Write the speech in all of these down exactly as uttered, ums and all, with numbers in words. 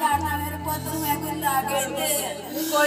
करना मेरे पुत नूं मैं गुल्ला कहंदे कोई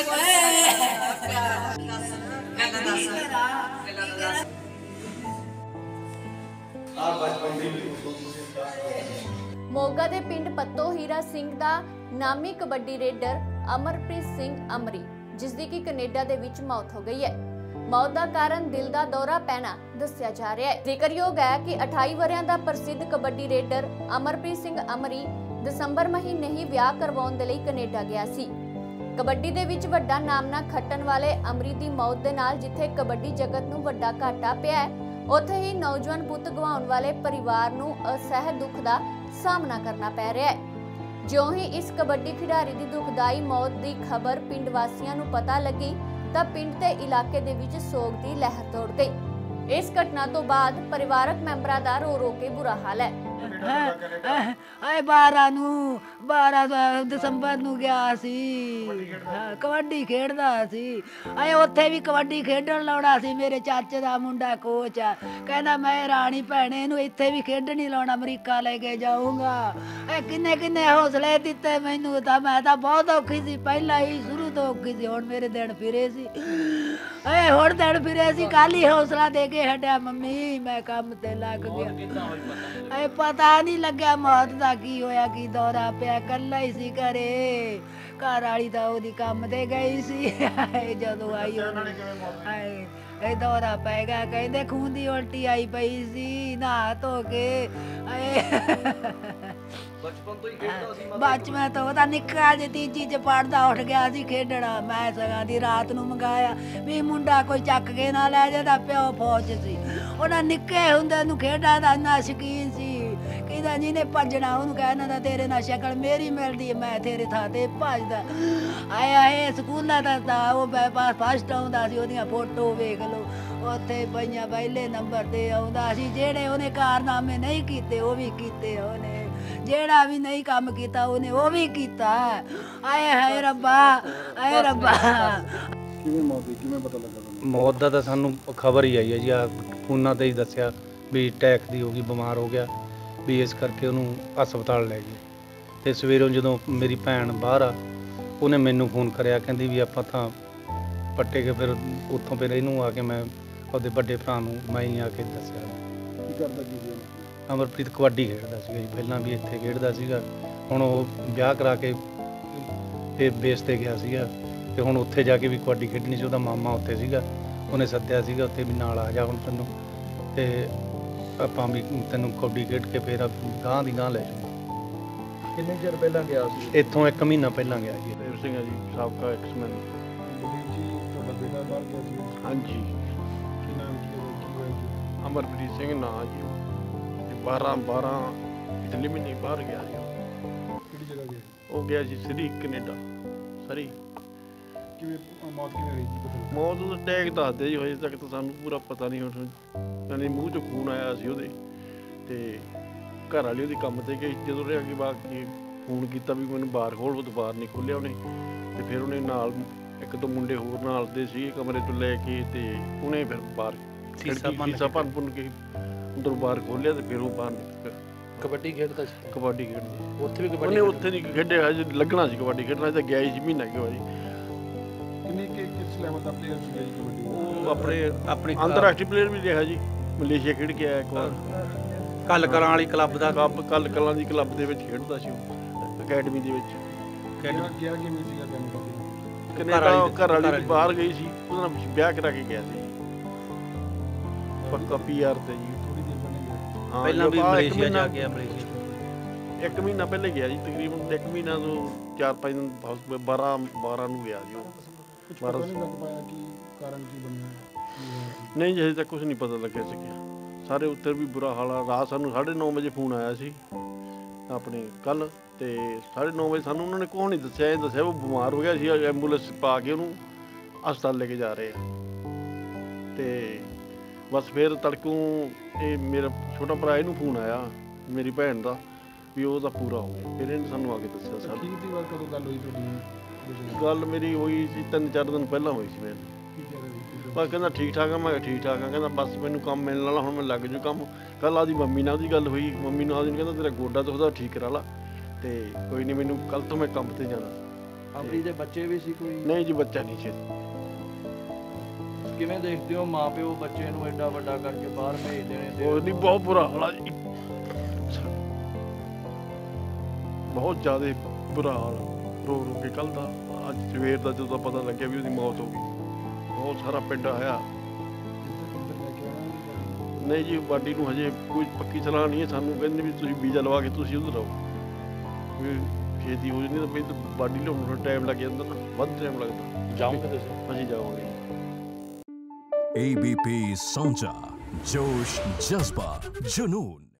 ਮੋਗਾ ਦੇ ਪਿੰਡ ਪੱਤੋ ਹੀਰਾ ਸਿੰਘ ਦਾ ਨਾਮੀ ਕਬੱਡੀ ਰੇਡਰ ਅਮਰਪ੍ਰੀਤ ਸਿੰਘ ਅਮਰੀ, ਜਿਸ ਦੀ ਕਿ ਕੈਨੇਡਾ ਦੇ ਵਿੱਚ ਮੌਤ ਹੋ ਗਈ ਹੈ। मौत का कारण दिल का दौरा पैना दस्या जा रहा है। जिक्रयोग है कि अठाई वरियां दा प्रसिद्ध कबड्डी रेडर अमरप्रीत सिंह अमरी दसंबर महीने ही विआह करवाउण दे लई कनेडा गया सी। कबड्डी दे विच वड्डा नाम ना खट्टण वाले अमरी दी मौत दे नाल जिथे कबड्डी जगत नूं वड्डा घाटा पिया है, उत्थे ही नौजवान पुੱਤ गवाउण वाले परिवार नूं असह दुख दा सामना करना पै रहा है। ज्यों ही इस कबड्डी खिडारी दी दुखदाई मौत दी खबर पिंड वासियां नूं पता लगी ਤਾਂ ਪਿੰਡ ਤੇ ਇਲਾਕੇ ਦੇ ਵਿੱਚ ਸੋਗ ਦੀ ਲਹਿਰ ਦੌੜ ਗਈ। ਇਸ ਘਟਨਾ ਤੋਂ ਬਾਅਦ ਪਰਿਵਾਰਕ ਮੈਂਬਰਾਂ ਦਾ ਰੋ ਰੋ ਕੇ ਬੁਰਾ ਹਾਲ ਹੈ। ਆਏ ਬਾਰਾਂ ਨੂੰ ਬਾਰਾਂ ਦਸੰਬਰ ਨੂੰ ਗਿਆ ਸੀ, ਕਬੱਡੀ ਖੇਡਦਾ ਸੀ। ਆਏ ਉੱਥੇ ਵੀ ਕਬੱਡੀ ਖੇਡਣ ਲਾਉਣਾ ਸੀ। ਮੇਰੇ ਚਾਚੇ ਦਾ ਮੁੰਡਾ ਕੋਚ ਆ, ਕਹਿੰਦਾ ਮੈਂ ਰਾਣੀ ਭੈਣੇ ਨੂੰ ਇੱਥੇ ਵੀ ਖੇਡਣ ਹੀ ਲਾਉਣਾ, ਅਮਰੀਕਾ ਲੈ ਕੇ ਜਾਊਂਗਾ। ਇਹ ਕਿੰਨੇ ਕਿੰਨੇ ਹੌਸਲੇ ਦਿੱਤੇ ਮੈਨੂੰ, ਤਾਂ ਮੈਂ ਤਾਂ ਬਹੁਤ ਔਖੀ ਸੀ, ਪਹਿਲਾਂ ਹੀ ਸ਼ੁਰੂ ਤੋਂ ਔਖੀ ਸੀ। ਹੁਣ ਮੇਰੇ ਦਿਨ ਫਿਰੇ ਸੀ, ਏ ਹੁਣ ਦਿਨ ਫਿਰੇ ਸੀ। ਕੱਲ ਹੀ ਹੌਸਲਾ ਦੇ ਕੇ ਹਟਿਆ, ਮੰਮੀ ਮੈਂ ਕੰਮ ਤੇ ਲੱਗ ਗਿਆ। ਏ ਪਤਾ नहीं लग्या मौत का की होया की दौरा पिया, कल्ला ही सी घरे। घर वाली तो ओदी काम ते गई सी, जदों आई दौरा पै गया। कहते खून की उल्टी आई पई सी, नहा धो के बचपन तो वह निक्का जे तीजी च पढ़दा उठ गया सी खेडना। मैं सगा दी रात नूं मंगाया भी मुंडा कोई चक के ना लै जाए, प्यो फौज सी। उन्हें निक्के हुंदे नूं खेडां दा इन्ना शकीन सी, कहदा जिहने भजना उहनूं कहना दा तेरे नाल शक्ल मेरी मिलदी है, मैं तेरे थां ते भजदा। आया है स्कूलां दा वो पास फस्ट आउंदा सी, ओहदियां फोटो वेख लो उत्थे पईयां पहले नंबर ते आउंदा सी। जेहड़े उहने कारनामे नहीं कीते वो भी कीते, उहने ਜਿਹੜਾ ਵੀ ਨਹੀਂ ਕੰਮ ਕੀਤਾ ਉਹਨੇ ਉਹ ਵੀ ਕੀਤਾ। ਆਏ ਹਾਏ ਰੱਬਾ, ਆਏ ਰੱਬਾ। ਕਿਵੇਂ ਮੌਤ ਹੋਈ, ਕਿਵੇਂ ਪਤਾ ਲੱਗਾ ਤੁਹਾਨੂੰ? ਮੌਤ ਦਾ ਤਾਂ ਸਾਨੂੰ ਖਬਰ ਹੀ ਆਈ ਹੈ ਜੀ, ਆ ਫੋਨਾਂ ਤੇ ਹੀ ਦੱਸਿਆ ਵੀ ਅਟੈਕ ਦੀ ਹੋ ਗਈ, ਬਿਮਾਰ ਹੋ ਗਿਆ ਵੀ, ਇਸ ਕਰਕੇ ਉਹਨੂੰ ਹਸਪਤਾਲ ਲੈ ਗਏ। ਤੇ ਸਵੇਰੋਂ ਜਦੋਂ ਮੇਰੀ ਭੈਣ ਬਾਹਰ ਆ, ਉਹਨੇ ਮੈਨੂੰ ਫੋਨ ਕਰਿਆ, ਕਹਿੰਦੀ ਵੀ ਆਪਾਂ ਤਾਂ ਪੱਟੇ ਕੇ। ਫਿਰ ਉੱਥੋਂ ਫਿਰ ਇਹਨੂੰ ਆ ਕੇ ਮੈਂ ਆਪਦੇ ਵੱਡੇ ਭਰਾ ਨੂੰ ਮੈਂ ਹੀ ਆ ਕੇ ਦੱਸਿਆ। ਕੀ ਕਰਦਾ ਕੀ ਸੀ? ਅਮਰਪ੍ਰੀਤ ਕਬੱਡੀ ਖੇਡਦਾ ਸੀਗਾ ਜੀ, ਪਹਿਲਾਂ ਵੀ ਇੱਥੇ ਖੇਡਦਾ ਸੀਗਾ। ਹੁਣ ਉਹ ਵਿਆਹ ਕਰਾ ਕੇ ਤੇ ਬੇਸ 'ਤੇ ਗਿਆ ਸੀਗਾ, ਤੇ ਹੁਣ ਉੱਥੇ ਜਾ ਕੇ ਵੀ ਕਬੱਡੀ ਖੇਡਣੀ ਸੀ। ਉਹਦਾ ਮਾਮਾ ਉੱਥੇ ਸੀਗਾ, ਉਹਨੇ ਸੱਦਿਆ ਸੀਗਾ ਉੱਥੇ ਵੀ ਨਾਲ ਆ ਜਾ ਹੁਣ ਤੈਨੂੰ, ਤੇ ਆਪਾਂ ਵੀ ਤੈਨੂੰ ਕਬੱਡੀ ਖੇਡ ਕੇ ਫਿਰ ਗਾਂਹ ਦੀ ਗਾਂਹ ਲੈ ਜਾਊਂ। ਕਿੰਨੇ ਚਿਰ ਪਹਿਲਾਂ ਗਿਆ ਸੀ ਇੱਥੋਂ? ਇੱਕ ਮਹੀਨਾ ਪਹਿਲਾਂ ਗਿਆ ਜੀ। ਦੇਵ ਸਿੰਘ ਜੀ, ਸਾਬਕਾ ਐਕਸਮੈਨ। ਤੁਹਾਡਾ ਬੇਟਾ ਬਾਹਰ ਗਿਆ ਸੀ? ਹਾਂਜੀ। ਕੀ ਨਾਮ ਕੀ ਹੈ, ਕੀ ਹੋਇਆ ਜੀ? ਅਮਰਪ੍ਰੀਤ ਸਿੰਘ ਨਾਂ ਜੀ। ਬਾਰਾਂ ਬਾਰਾਂ ਪਿਛਲੇ ਮਹੀਨੇ ਬਾਹਰ ਗਿਆ ਜੀ। ਕਿਹੜੀ ਜਗ੍ਹਾ ਗਿਆ? ਉਹ ਗਿਆ ਜੀ ਸਰੀ ਕੈਨੇਡਾ, ਸਰੀ। ਕਿਵੇਂ ਮੌਤ ਕਿਵੇਂ ਹੋਈ ਜੀ? ਪਤਾ ਮੌਤ ਦਾ ਅਟੈਕ ਦੱਸਦੇ ਜੀ, ਹਜੇ ਤੱਕ ਤਾਂ ਸਾਨੂੰ ਪੂਰਾ ਪਤਾ ਨਹੀਂ। ਹੁਣ ਯਾਨੀ ਮੂੰਹ 'ਚੋਂ ਖੂਨ ਆਇਆ ਸੀ ਉਹਦੇ, ਤੇ ਘਰ ਵਾਲੀ ਉਹਦੀ ਕੰਮ 'ਤੇ ਗਈ। ਜਦੋਂ ਰਿਹਾ ਕਿ ਬਾਕੀ ਫੋਨ ਕੀਤਾ ਵੀ ਮੈਨੂੰ ਬਾਹਰ ਖੋਲ੍ਹ, ਉਹ ਬਾਹਰ ਨਹੀਂ ਖੋਲ੍ਹਿਆ ਉਹਨੇ। ਤੇ ਫਿਰ ਉਹਨੇ ਨਾਲ ਇੱਕ ਦੋ ਮੁੰਡੇ ਹੋਰ ਨਾਲ ਦੇ ਸੀ ਕਮਰੇ ਤੋਂ ਲੈ ਕੇ, ਤੇ ਉਹਨੇ ਫਿਰ ਬਾਹਰ ਸੀਸਾ ਭੰਨ ਭੁੰਨ ਕੇ ਅੰਦਰੋਂ ਬਾਹਰ ਖੋਲ੍ਹਿਆ, ਤੇ ਫਿਰ ਉਹ ਬਾਹਰ ਨਿਕਲ। ਕਬੱਡੀ ਖੇਡਦਾ ਸੀ? ਕਬੱਡੀ ਖੇਡਦਾ ਉੱਥੇ ਵੀ ਉਹਨੇ ਉੱਥੇ ਨਹੀਂ ਖੇਡਿਆ, ਹਜੇ ਲੱਗਣਾ ਸੀ ਕਬੱਡੀ ਖੇਡਣਾ, ਤਾਂ ਗਿਆ ਹੀ ਸੀ ਮਹੀਨਾ ਕੁ ਵਾਰੀ। ਕਿੰਨੇ ਕਿ ਕਿਸ ਲੈਵਲ ਦਾ ਪਲੇਅਰ ਸੀਗਾ ਜੀ ਕਬੱਡੀ? ਉਹ ਆਪਣੇ ਆਪਣੇ ਅੰਤਰਰਾਸ਼ਟਰੀ ਪਲੇਅਰ ਵੀ ਰਿਹਾ ਜੀ, ਮਲੇਸ਼ੀਆ ਖੇਡ ਕੇ ਆਇਆ ਇੱਕ ਵਾਰ। ਕੱਲ ਕਲਾਂ ਵਾਲੀ ਕਲੱਬ ਦਾ ਕੱਲ ਕੱਲ ਕਲਾਂ ਦੀ ਕਲੱਬ ਦੇ ਵਿੱਚ ਖੇਡਦਾ ਸੀ ਉਹ, ਅਕੈਡਮੀ ਦੇ ਵਿੱਚ। ਗਿਆ ਗਿਆ ਕਿਵੇਂ ਸੀਗਾ ਕੈਨੇਡਾ? ਕੈਨੇਡਾ ਘਰ ਵਾਲੀ ਬਾਹਰ ਗਈ ਸੀ, ਉਹਦੇ ਨਾਲ ਵਿਆਹ ਕਰਾ ਕੇ ਗਿਆ ਸੀ ਪੱਕਾ ਪੀ ਆਰ ਤੇ ਜੀ। ਥੋੜੀ ਦੇਰ ਪਹਿਲਾਂ ਗਿਆ? ਹਾਂ, ਪਹਿਲਾਂ ਵੀ ਮਲੇਸ਼ੀਆ ਜਾ ਕੇ ਮਲੇਸ਼ੀਆ ਇੱਕ ਮਹੀਨਾ ਪਹਿਲੇ ਗਿਆ ਜੀ, ਤਕਰੀਬਨ ਇੱਕ ਮਹੀਨਾ ਤੋਂ ਚਾਰ ਪੰਜ ਦਿਨ, ਬਾਰਾਂ ਬਾਰਾਂ ਨੂੰ ਗਿਆ ਜੀ ਉਹ। ਕੁਝ ਪਤਾ ਨਹੀਂ ਲੱਗ ਪਾਇਆ ਕਿ ਕਾਰਨ ਕੀ ਬਣਿਆ? ਨਹੀਂ ਜੀ, ਹਜੇ ਤੱਕ ਕੁਛ ਨਹੀਂ ਪਤਾ ਲੱਗਿਆ ਸੀਗਾ। ਸਾਰੇ ਉੱਧਰ ਵੀ ਬੁਰਾ ਹਾਲ ਆ। ਰਾਤ ਸਾਨੂੰ ਸਾਢੇ ਨੌ ਵਜੇ ਫੋਨ ਆਇਆ ਸੀ ਆਪਣੇ ਕੱਲ੍ਹ, ਤੇ ਸਾਢੇ ਨੌ ਵਜੇ ਸਾਨੂੰ ਉਹਨਾਂ ਨੇ ਕੁਛ ਨਹੀਂ ਦੱਸਿਆ। ਇਹ ਦੱਸਿਆ ਉਹ ਬਿਮਾਰ ਹੋ ਗਿਆ ਸੀ, ਐਂਬੂਲੈਂਸ ਪਾ ਕੇ ਉਹਨੂੰ ਹਸਪਤਾਲ ਲੈ ਕੇ ਜਾ ਰਹੇ ਆ। ਤੇ ਬਸ ਫਿਰ ਤੜਕੋਂ ਇਹ ਮੇਰਾ ਛੋਟਾ ਭਰਾ ਇਹਨੂੰ ਫੋਨ ਆਇਆ ਮੇਰੀ ਭੈਣ ਦਾ ਵੀ ਉਹਦਾ ਪੂਰਾ ਹੋ ਗਿਆ। ਫਿਰ ਇਹਨੇ ਸਾਨੂੰ ਆ ਕੇ ਦੱਸਿਆ। ਸਰ ਕਿੰਨੀ ਵਾਰ ਕਦੋਂ ਗੱਲ ਹੋਈ ਤੁਹਾਡੀ? ਗੱਲ ਮੇਰੀ ਹੋਈ ਸੀ ਤਿੰਨ ਚਾਰ ਦਿਨ ਪਹਿਲਾਂ ਹੋਈ ਸੀ ਮੇਰੀ। ਬਸ ਕਹਿੰਦਾ ਠੀਕ ਠਾਕ ਆ। ਮੈਂ ਕਿਹਾ ਠੀਕ ਠਾਕ ਆ। ਕਹਿੰਦਾ ਬਸ ਮੈਨੂੰ ਕੰਮ ਮਿਲਣ ਵਾਲਾ, ਹੁਣ ਮੈਂ ਲੱਗ ਜੂ ਕੰਮ। ਕੱਲ੍ਹ ਆਦੀ ਮੰਮੀ ਨਾਲ ਉਹਦੀ ਗੱਲ ਹੋਈ, ਮੰਮੀ ਨੂੰ ਆਦੀ ਨੂੰ ਕਹਿੰਦਾ ਤੇਰਾ ਗੋਡਾ ਦੁਖਦਾ, ਠੀਕ ਕਰਾ ਲਾ। ਤੇ ਕੋਈ ਨਹੀਂ, ਮੈਨੂੰ ਕੱਲ ਤੋਂ ਮੈਂ ਕੰਮ ਤੇ ਜਾਣਾ। ਅਮਰੀ ਦੇ ਬੱਚੇ ਵੀ ਸੀ ਕੋਈ? ਨਹੀਂ ਜੀ, ਬੱਚਾ ਨਹੀਂ ਸੀ। ਕਿਵੇਂ ਦੇਖਦੇ ਹੋ ਮਾਂ ਪਿਓ ਬੱਚੇ ਨੂੰ ਐਡਾ ਵੱਡਾ ਕਰਕੇ ਬਾਹਰ ਭੇਜ ਦੇਣੇ ਤੇ? ਉਹ ਨਹੀਂ, ਬਹੁਤ ਬੁਰਾ ਹਾਲ ਆ ਜੀ, ਬਹੁਤ ਜ਼ਿਆਦਾ ਬੁਰਾ ਹਾਲ, ਰੋ ਰੋ ਕੇ। ਕੱਲ ਦਾ ਅੱਜ ਸਵੇਰ ਦਾ ਜਦੋਂ ਪਤਾ ਲੱਗਿਆ ਵੀ ਉਹਦੀ ਮੌਤ ਹੋ ਗਈ, ਬਹੁਤ ਸਾਰਾ ਪਿੰਡ ਆਇਆ। ਨਹੀਂ ਜੀ, ਬਾਡੀ ਨੂੰ ਹਜੇ ਕੋਈ ਪੱਕੀ ਸਲਾਹ ਨਹੀਂ ਹੈ। ਸਾਨੂੰ ਕਹਿੰਦੇ ਵੀ ਤੁਸੀਂ ਵੀਜ਼ਾ ਲਵਾ ਕੇ ਤੁਸੀਂ ਉੱਧਰ ਆਓ, ਵੀ ਛੇਤੀ ਹੋ ਜਾਂਦੀ, ਤਾਂ ਵੀ ਬਾਡੀ ਲਿਆਉਣ ਨੂੰ ਟਾਈਮ ਲੱਗ ਜਾਂਦਾ ਨਾ, ਵੱਧ ਟਾਈਮ ਲੱਗਦਾ। ਜਾਓਗੇ ਤੁਸੀਂ? ਅਸੀਂ ਜਾਵਾਂਗੇ। A B P Sonja, जोश जज्बा जुनून।